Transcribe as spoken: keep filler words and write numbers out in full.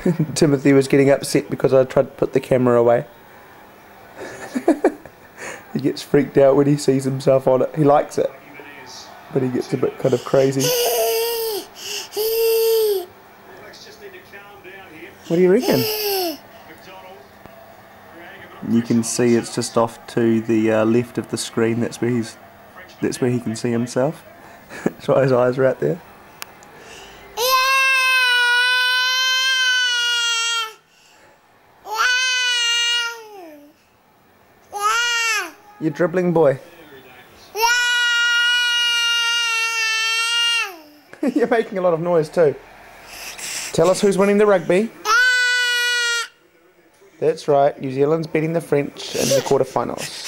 Timothy was getting upset because I tried to put the camera away. He gets freaked out when he sees himself on it. He likes it, but he gets a bit kind of crazy. What do you reckon? You can see it's just off to the uh, left of the screen. That's where he's. That's where he can see himself. That's why his eyes are out there. You dribbling boy. You're making a lot of noise too. Tell us who's winning the rugby. That's right, New Zealand's beating the French in the quarterfinals.